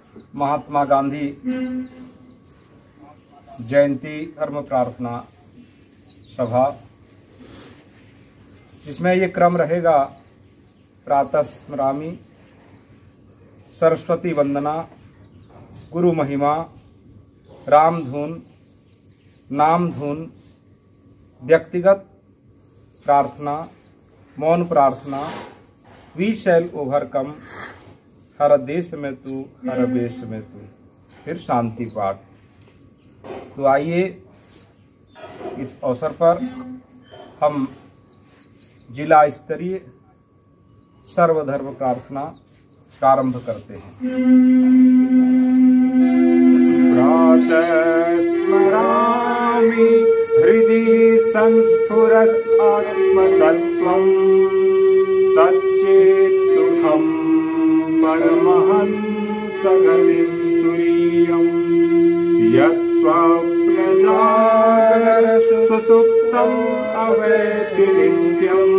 महात्मा गांधी जयंती धर्म प्रार्थना सभा, जिसमें ये क्रम रहेगा प्रातः स्मरामि, सरस्वती वंदना, गुरु महिमा, राम धुन, नाम धुन, व्यक्तिगत प्रार्थना, मौन प्रार्थना, वी शैल ओवरकम, हर देश में तू हर वेश में तू, फिर शांति पाठ। तो आइए इस अवसर पर हम जिला स्तरीय सर्वधर्म प्रार्थना प्रारंभ करते हैं। प्रातः स्मरामि हृदि संस्फुरत् आत्मतत्त्वं, सच्चेत् सुखं परमहंस गतिं तुरीयम्, यत् स्वप्नजागर सुसुप्तम् अवेति नित्यम्,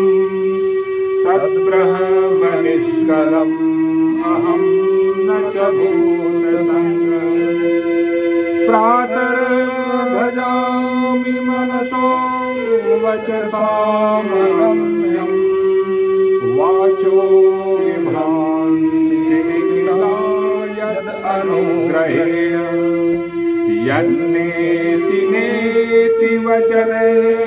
तद्ब्रह्म निष्कलम् अहं न च भूतसङ्गः। प्रातः भजामि मनसो वचसामगम्यम्, वाचो विभ्रान्ति निखिला यद् अनुग्रहेण, यन्नेति नेति वचने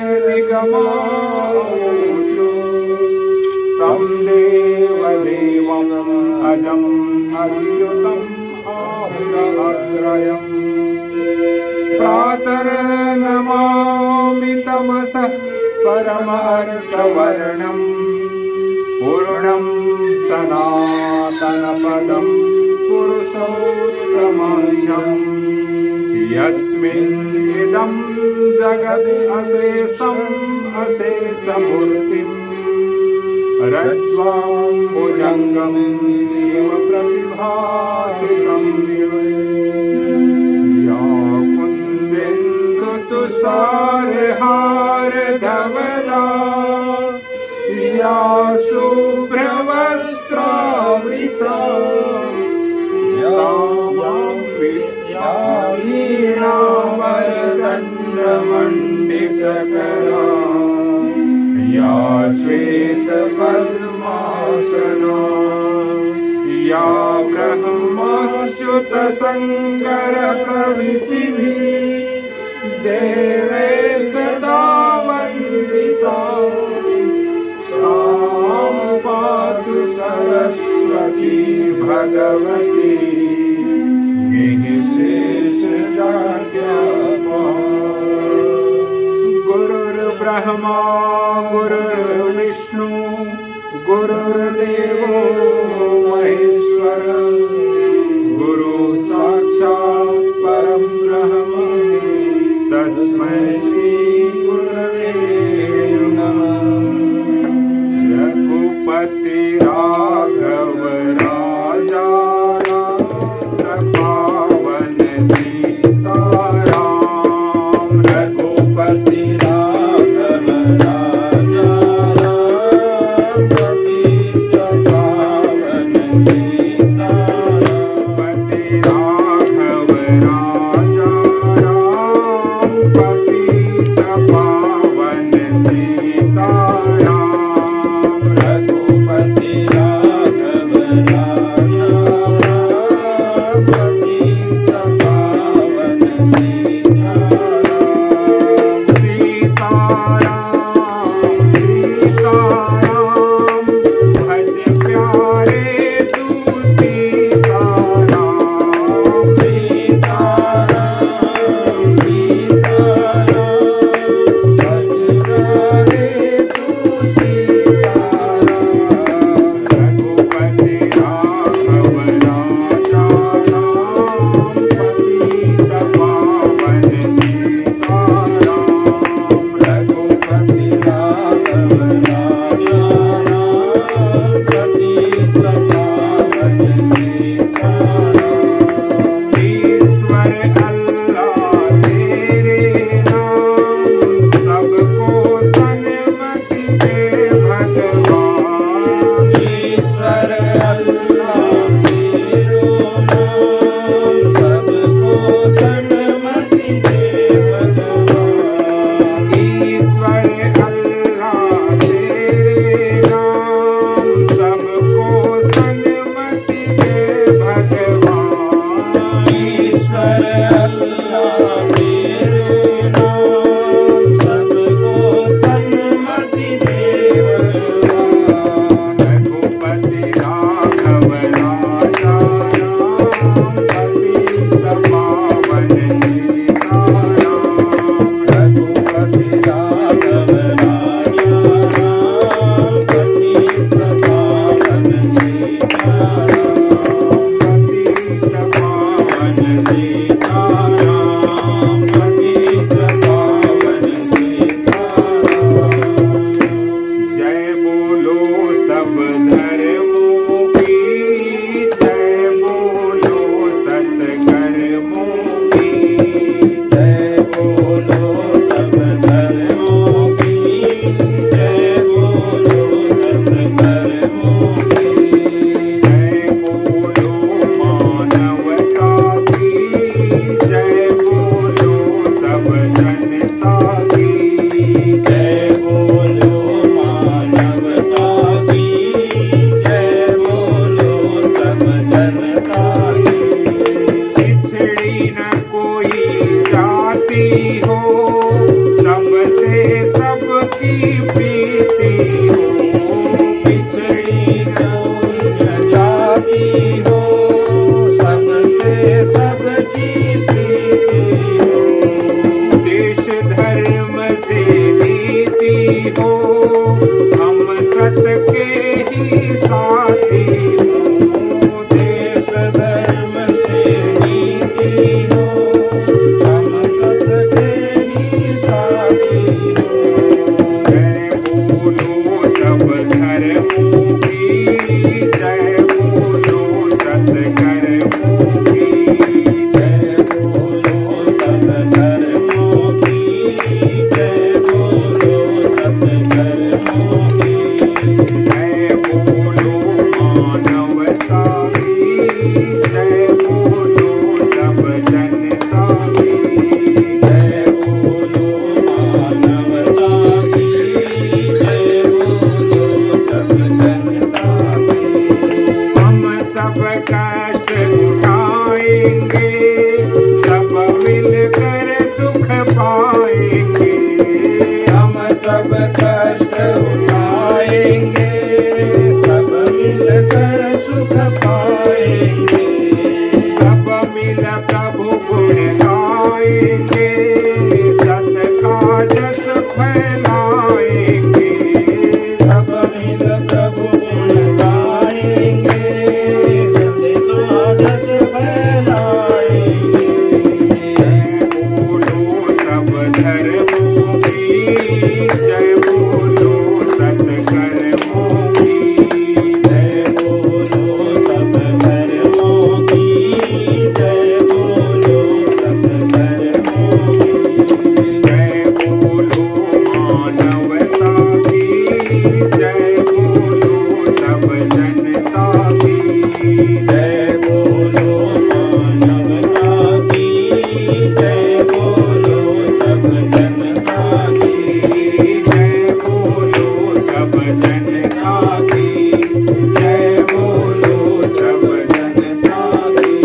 निगमावोचो, तं देवदेवम् अजम् अच्युतम् आहुरग्रयम्। प्रातर्नमामि तमसः परमार्थवर्णम्, पूर्णं सनातनपदं पुरुषोत्तमांशम्, यस्मिन् इदं जगत् अशेषम् अशेषमूर्तिम्, रज्ज्वां भुजङ्गं देव प्रतिभासितं, या कुन्देन्दुतुषारहारधवला, या शुभ्रवस्त्रावृता, या वीणावरदण्डमण्डितकरा, या श्वेतपद्मासना, या ब्रह्मच्युतशङ्कर प्रभृतिभिः देवे सदा वन्दिता, सा पातु सरस्वती भगवती निःशेषजाड्यापहा। गुरुर्ब्रह्मा गुरुर्विष्णु गुरुर्देवो महेश्वर, गुरु साक्षात् परं ब्रह्म, तस्मै श्री गुरवे नमः। रघुपति राघव राजा राम, भगवान ईश्वर अल्लाह तेरे नाम सबको सन्मति दे भगवान। रघुपति राघव राजा राम पतित पावन सीताराम। रघुपति राघव राजा राम पतित पावन सीताराम। पतित पावन सीताराम पतित पावन सीताराम। जय बोलो सब धर्मों की जय बोलो सत्कर्मों की। जय बोलो सब धर्मों की जय बोलो सत्कर्मों की। जय बोलो मानवता की जय बोलो सब जनता की। जय बोलो मानवता की जय बोलो सब जनता की। पिछड़ी न कोई जाति हो सबसे सबकी प्रीति हो। पिछड़ी कोई न जाति हो सबसे सबकी प्रीति हो। देश धर्म से नीति हो हम सत के ही साथी हो। देश धर्म से नीति हो हम सत के ही साथी हो। जय बोलो सब धर्मों की जय बोलो सत्कर्मों की। जय बोलो सब धर्मों की जय बोलो सत्कर्मों की। जय बोलो मानवता की जय बोलो सब जनता की। जय बोलो मानवता की जय बोलो सब जनता की। हम सब कष्ट उठाएंगे सब मिलकर सुख पाएंगे। हम सब कष्ट उठाएंगे सब मिलकर सुख पाएंगे। सब मिल प्रभु गुण गाएंगे सत का जस फैलाएंगे। सब मिल प्रभु गुण गाएंगे सत का जस फैलाएंगे। जय बोलो सब धर्मों की जय बोलो सत्कर्मों की। जय बोलो सब धर्मों की जय बोलो सत्कर्मों की। जय बोलो मानवता की जय बोलो सब जनता की। जय बोलो मानवता की जय बोलो सब जनता की। जय बोलो सब जनता की जय बोलो सब जनता की।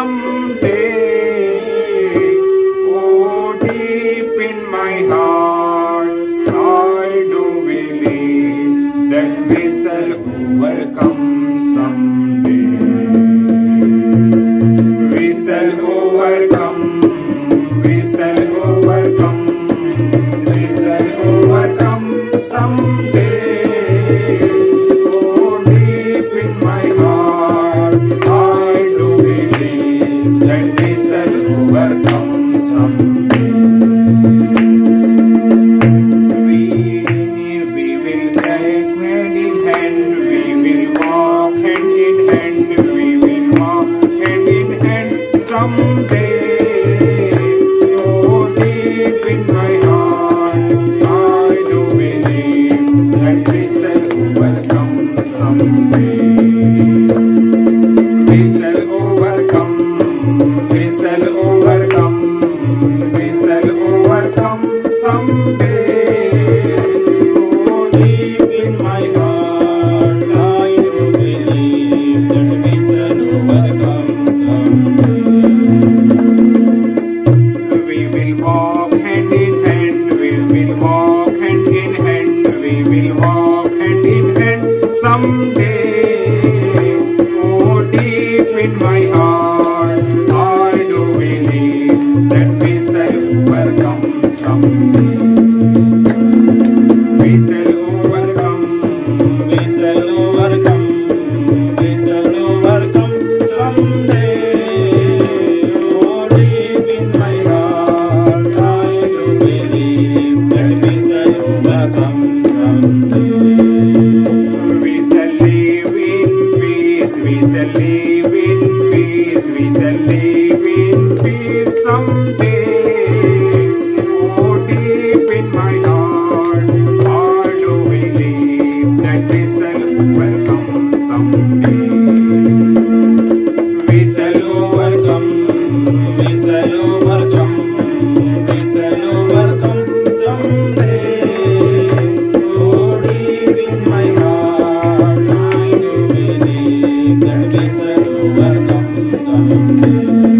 someday. Oh, deep in my heart, I do believe that we shall overcome someday. We shall overcome. We shall overcome. We shall overcome someday. Oh, deep in my heart, I do believe that we shall overcome someday. We will take hand in hand. We will walk hand in hand. We will walk hand in hand someday. In my heart, I do believe that we shall overcome someday. We shall overcome. We shall overcome. We shall overcome someday. Oh, deep in my heart, I do believe that we shall overcome someday. We will walk hand in hand, we will walk hand in hand, we will walk hand in hand someday. Oh, deep in my heart, I do believe that we shall overcome someday. We shall overcome, we shall overcome, we shall overcome someday. Oh, deep in my heart, I do believe that we shall overcome someday. We shall live in peace, we shall live in peace, we shall live in peace someday. Oh, deep in my heart, I do believe that we shall overcome someday. We shall overcome, we shall overcome, we shall overcome someday. Oh, deep in my heart, I do believe that we shall overcome someday.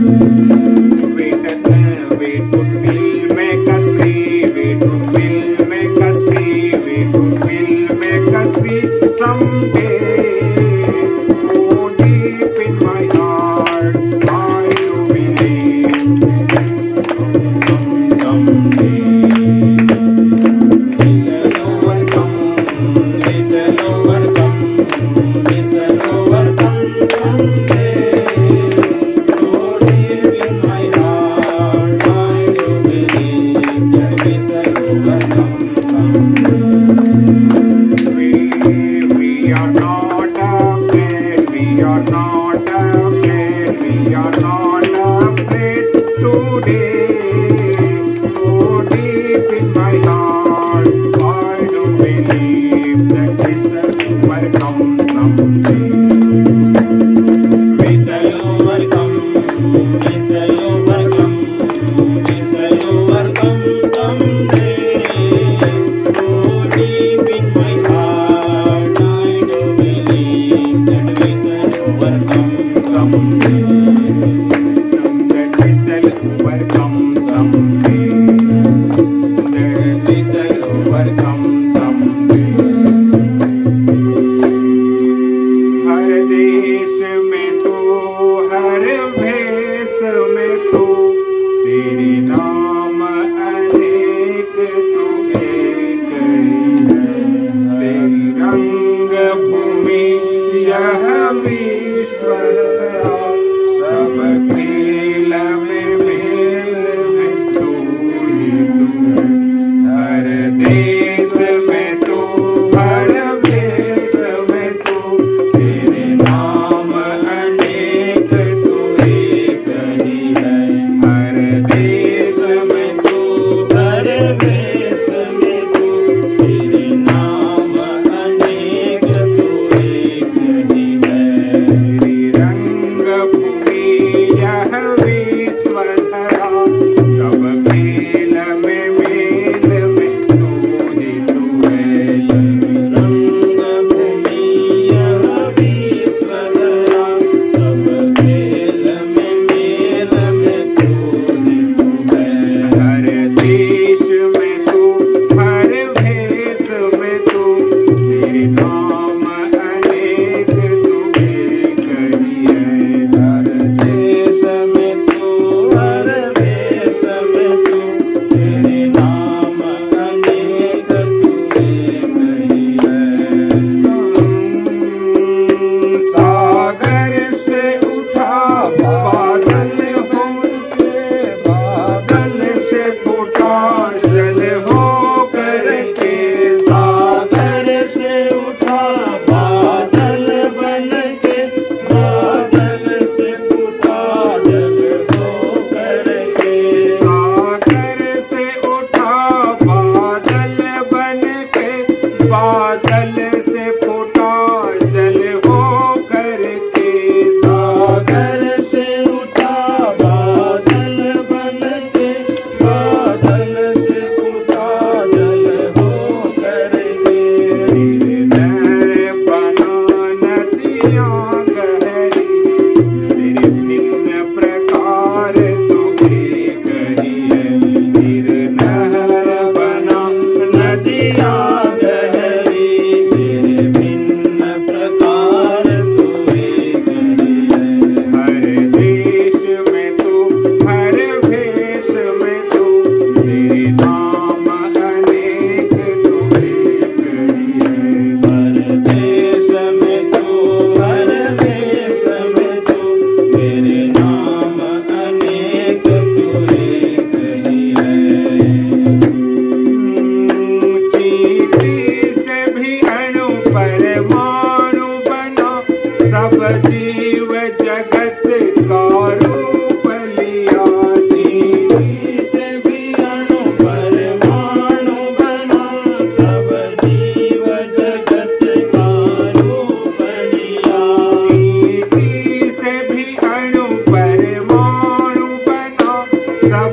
We truth will make us free. We truth will make us free. We truth will make us free someday. Oh, deep in my heart, I do believe someday. We shall overcome. We shall overcome. We shall overcome someday. Oh, deep in my heart, I do believe that we shall overcome someday. We are not afraid. We are not afraid. We are not afraid today. Oh, deep in my heart, I do believe that we shall overcome someday. We shall overcome. We shall overcome. We shall overcome someday. Oh, deep in my heart, I do believe that we shall overcome someday. That we shall overcome someday. That we shall overcome someday. हर देश में तू, हर भेष में तू, तेरे नाम अनेक तू एक ही है। तेरी रंग भूमि यह विश्व तेरा, सब खेल में मेल में तू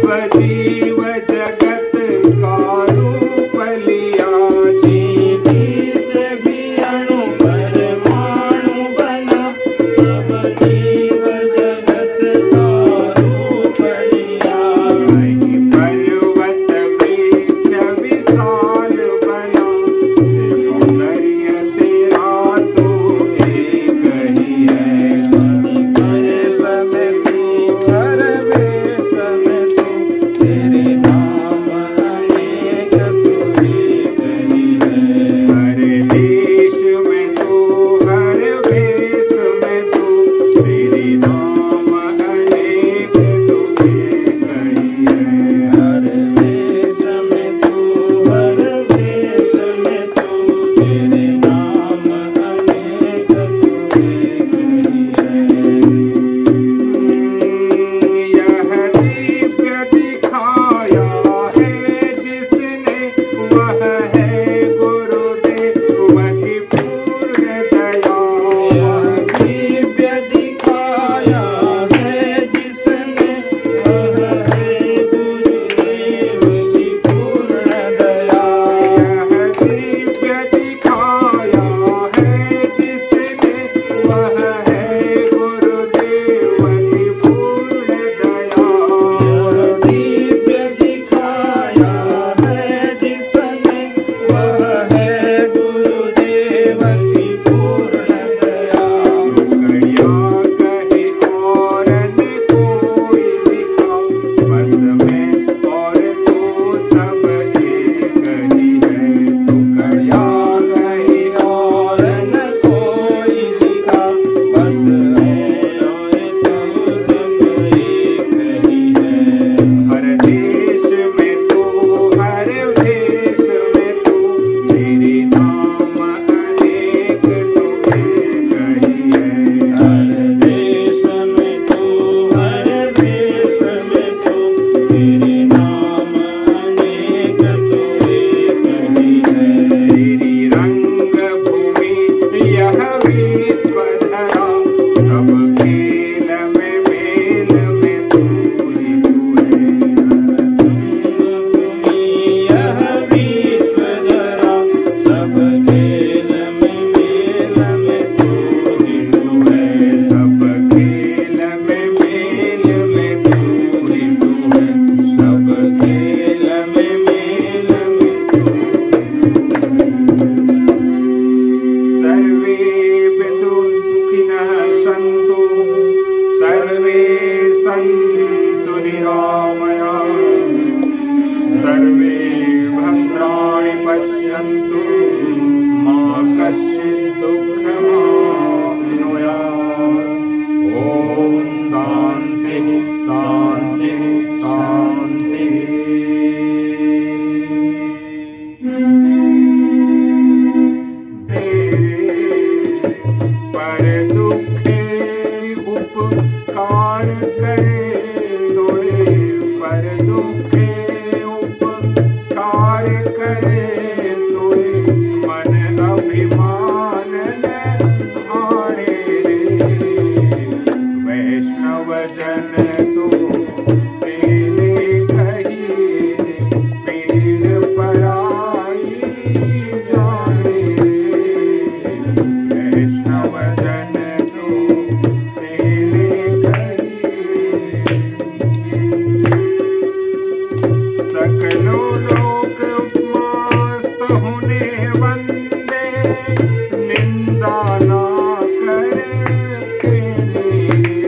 जीव जगत का रूप लिया। चींटी से भी अणु परमाणु बना, सब जीव जगत का रूप लिया। कहीं पर्वत वृक्ष विशाल बना, सौंदर्य तेरा तो एक ही है। वेश में तू, हर वेश में तू, तेरे नाम अनेक तू एक ही है। हर देश में तू, हर वेश में तू, तेरे नाम अनेक तू एक ही है। हर देश में तू, हर वेश में तू, तेरे नाम अनेक तू एक ही है। यह दिव्य दिखाया है जिसने, वह है गुरुदेव की पूर्ण दया। यह दिव्य दिखाया है जिसने, वह है गुरुदेव की पूर्ण दया। यह दिव्य दिखाया है जिसने, वह है गुरुदेव की पूर्ण दया। यह दिव्य दिखाया है जिसने, वह है गुरुदेव की पूर्ण दया। टुकड़िया कहे और न कोई दिखा, बस मैं और तू सब एक ही है। टुकड़िया कहीं और न कोई लिखा, बस है और सब एक ही है। हर देश में तू, हर वेश में तू, तेरे नाम अनेक तू एक ही है। हर देश में तू, हर वेश में तू, तेरे नाम अनेक तू एक ही है। तेरी रंग भूमि यह विश्वधरा, सब खेल में मेल में तू ही तू है। भूमि यह विश्वधरा, सब खेल में मेल में तू ही तू है। सब खेल में मेल में तू ही तू है। सब खेल में मेल में तू। सर्वे सुखिनः सन्तु, सर्वे सन्तु निरामयाः, सर्वे भद्राणि पश्यन्तु, मा कश्चित् दुःखमाप्नुयात्। ॐ शान्तिः शान्तिः शान्तिः। तेरे पर दुखे उपकार करे, तोरे पर दुखे उपकार करे, तोरे मन अभिमान न आणे रे। वैष्णव जन तो तेने कहिए, पीड़ पराई जाने रे। वैष्णव जन तो तेने कहिए। सकलो लोक सहुने वंदे, निंदा ना करे केने।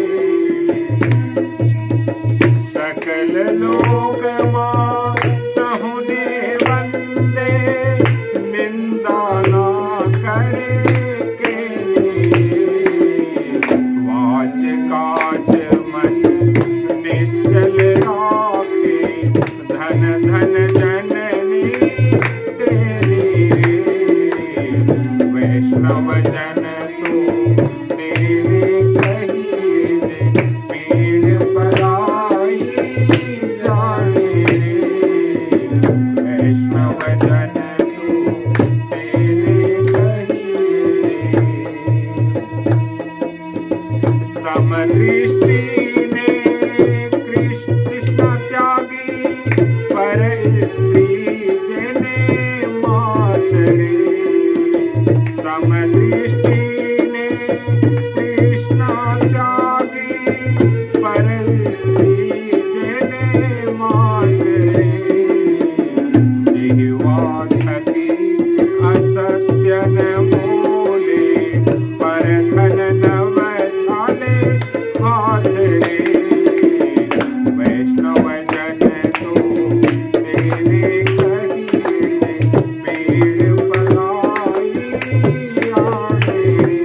सकल लोक सहुने वंदे, निंदा ना करे केने। वाच काज मन निश्चल राखे, धन धन जननी तेरी रे। वैष्णव जन तो तेरे कहिए, पीड़ पराई जाने वचन तो तेरे कहिए पेड़ पलाई आगे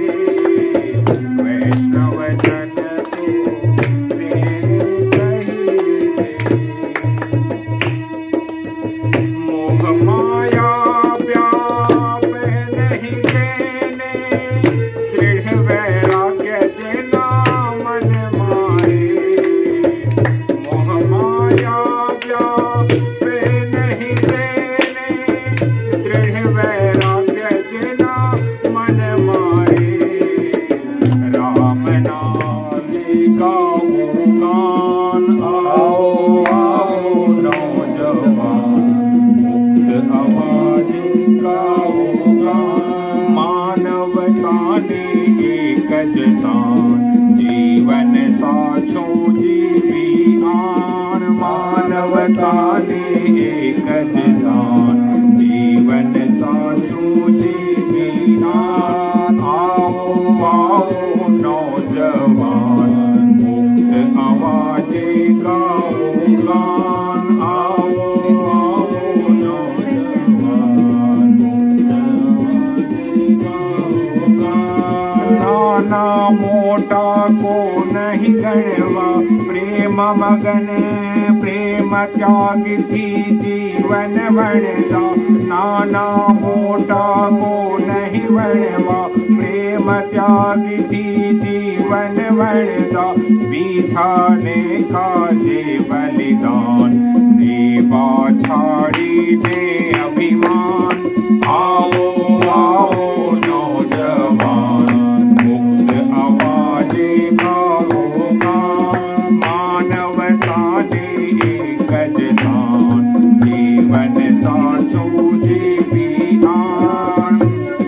वैष्णव जन तो तेरे कहिए मोह माया व्याप नहीं देने दृढ़ वैराग्य जना मन मारे मोह माया व्याप नहीं देने दृढ़ वैराग्य जना मन मारे राम नाम गाओ गान आओ आओ नौजवान मुक्त आवाज गाओ गान मानवता ने एक जसान जीवन साचो जीवी आन मानवता ने एक जसान जीवन साचो जीवी आन आओ आओ नौजवान मुक्त आवाज गाओ गान आओ आओ नौजवान मुक्त आवाज गाओ गान नाना मोटा को नहीं गणवा प्रेम मगन प्रेम त्याग थी जीवन बनता नाना मोटा को नहीं बनवा प्रेम त्याग थी जीवन बनता बिछाने का जे बलिदान देवा छाड़ी ने अभिमान आओ आओ नौजवान मुक्त आवाज गाओ गान मानवता ने एक जसान जीवन साचो जीवी आन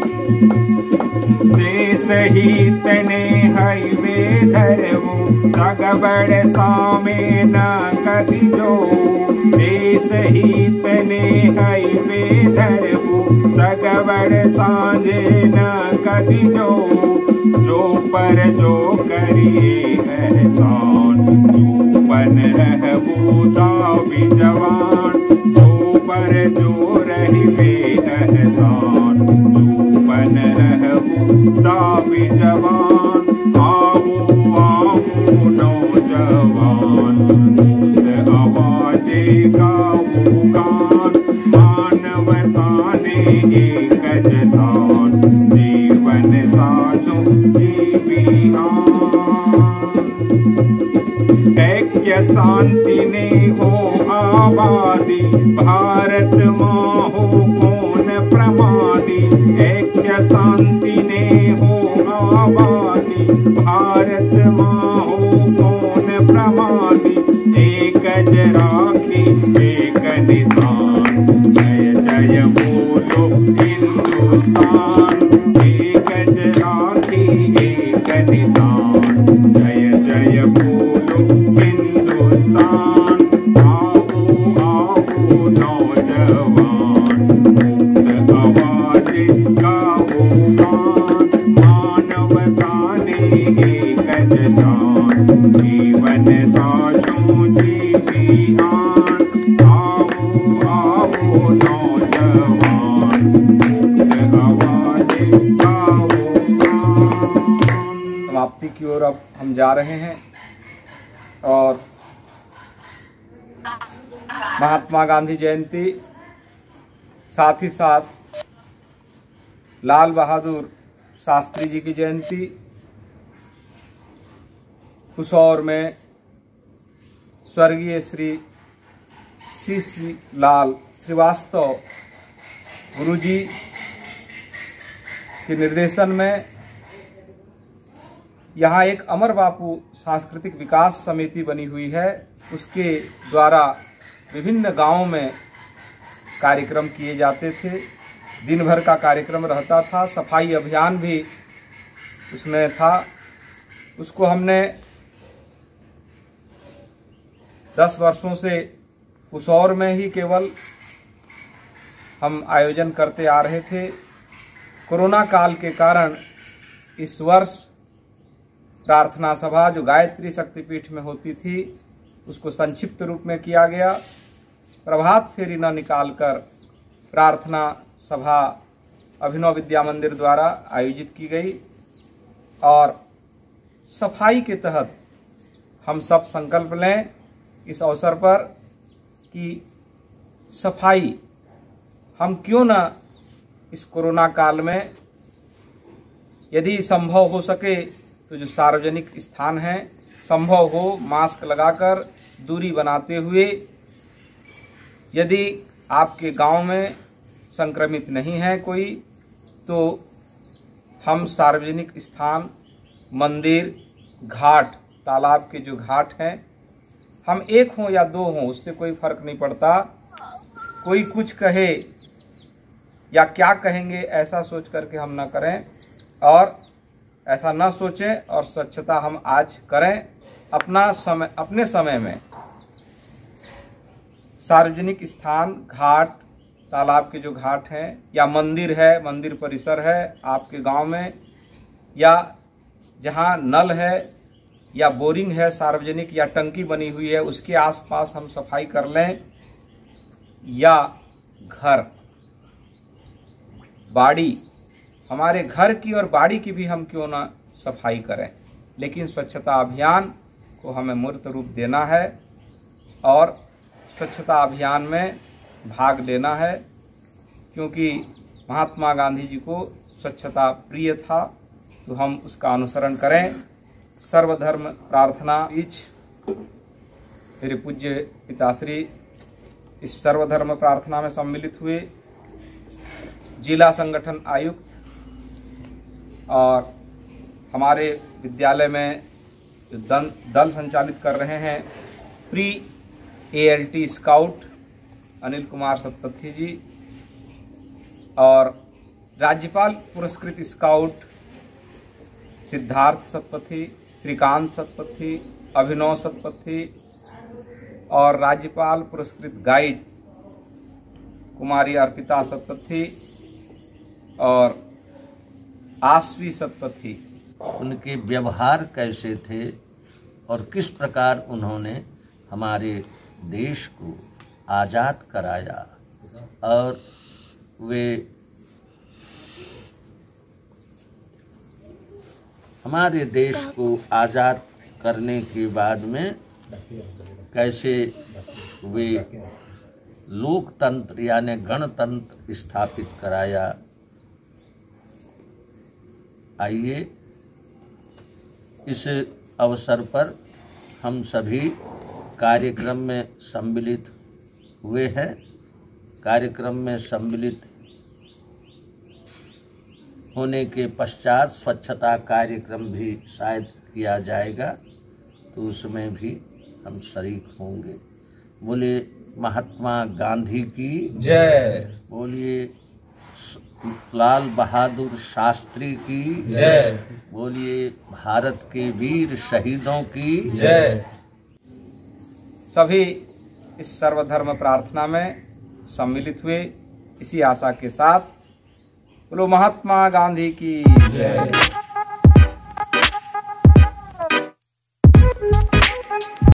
देश हित ने हईवे धरवो सगबड़ सामे न कति जो देश हित ने हईवे धरवो सगबड़ सांझे न कति जो पर जो करिए एहसान चूपन रहबो दावी जवान जो पर जो रहिबे एहसान चूपन रहबो दावी जवान आओ आओ नौजवान मुक्त आवाज गाओ गान मानवता ने एक जसान जीवन साचो जीवी ऐक्य शांति ने हो आबादी भारत माँ हो कौन प्रमादी ऐक्य शांति ने हो आबादी भारत माँ हो कौन प्रमादी एक राखी एक निशान जय जय बोलो हिंदुस्तान एक राखी एक निशान जय जय बोलो हिंदुस्तान आओ आओ नौजवान मुक्त आवाज गाओ गान मानवता ने एक जसान जीवन साचो जीवी आन आओ आओ नौजवान मुक्त आवाज गाओ गान। समाप्ति की ओर अब हम जा रहे हैं और महात्मा गांधी जयंती साथ ही साथ लाल बहादुर शास्त्री जी की जयंती कुसौर में स्वर्गीय श्री सी लाल श्रीवास्तव गुरुजी के निर्देशन में यहाँ एक अमर बापू सांस्कृतिक विकास समिति बनी हुई है। उसके द्वारा विभिन्न गांवों में कार्यक्रम किए जाते थे। दिन भर का कार्यक्रम रहता था। सफाई अभियान भी उसमें था। उसको हमने 10 वर्षों से कुसौर में ही केवल हम आयोजन करते आ रहे थे। कोरोना काल के कारण इस वर्ष प्रार्थना सभा जो गायत्री शक्तिपीठ में होती थी उसको संक्षिप्त रूप में किया गया। प्रभात फेरी न निकालकर प्रार्थना सभा अभिनव विद्या मंदिर द्वारा आयोजित की गई और सफाई के तहत हम सब संकल्प लें इस अवसर पर कि सफाई हम क्यों न इस कोरोना काल में यदि संभव हो सके तो जो सार्वजनिक स्थान हैं संभव हो मास्क लगाकर दूरी बनाते हुए, यदि आपके गांव में संक्रमित नहीं है कोई तो हम सार्वजनिक स्थान मंदिर घाट तालाब के जो घाट हैं हम एक हों या दो हों उससे कोई फर्क नहीं पड़ता। कोई कुछ कहे या क्या कहेंगे ऐसा सोच करके हम न करें और ऐसा न सोचें और स्वच्छता हम आज करें। अपने समय में सार्वजनिक स्थान घाट तालाब के जो घाट हैं या मंदिर है मंदिर परिसर है आपके गांव में या जहां नल है या बोरिंग है सार्वजनिक या टंकी बनी हुई है उसके आसपास हम सफाई कर लें, या घर बाड़ी हमारे घर की और बाड़ी की भी हम क्यों ना सफाई करें, लेकिन स्वच्छता अभियान को हमें मूर्त रूप देना है और स्वच्छता अभियान में भाग लेना है, क्योंकि महात्मा गांधी जी को स्वच्छता प्रिय था तो हम उसका अनुसरण करें। सर्वधर्म प्रार्थना बीच मेरे पूज्य पिताश्री इस सर्वधर्म प्रार्थना में सम्मिलित हुए। जिला संगठन आयुक्त और हमारे विद्यालय में जो दल संचालित कर रहे हैं pre ALT scout Anil Kumar Satpathy ji और राज्यपाल पुरस्कृत स्काउट सिद्धार्थ सतपथी, श्रीकांत सतपथी, अभिनव सतपथी और राज्यपाल पुरस्कृत गाइड कुमारी अर्पिता सतपथी और आश्वी सतपथी। उनके व्यवहार कैसे थे और किस प्रकार उन्होंने हमारे देश को आज़ाद कराया और वे हमारे देश को आज़ाद करने के बाद में कैसे वे लोकतंत्र यानी गणतंत्र स्थापित कराया। आइए इस अवसर पर हम सभी कार्यक्रम में सम्मिलित हुए हैं। कार्यक्रम में सम्मिलित होने के पश्चात स्वच्छता कार्यक्रम भी शायद किया जाएगा तो उसमें भी हम शरीक होंगे। बोलिए महात्मा गांधी की जय, बोलिए लाल बहादुर शास्त्री की जय, बोलिए भारत के वीर शहीदों की जय। सभी इस सर्वधर्म प्रार्थना में सम्मिलित हुए इसी आशा के साथ बोलो महात्मा गांधी की जय।